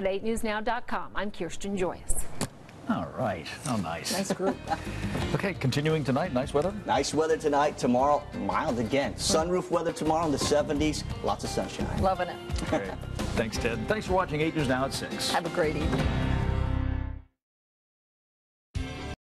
8newsnow.com. I'm Kirsten Joyce. All right. Oh, nice. Nice group. Okay, continuing tonight. Nice weather. Nice weather tonight. Tomorrow, mild again. Sunroof weather tomorrow in the 70s. Lots of sunshine. Loving it. Great. Thanks, Ted. Thanks for watching 8 News Now at 6. Have a great evening.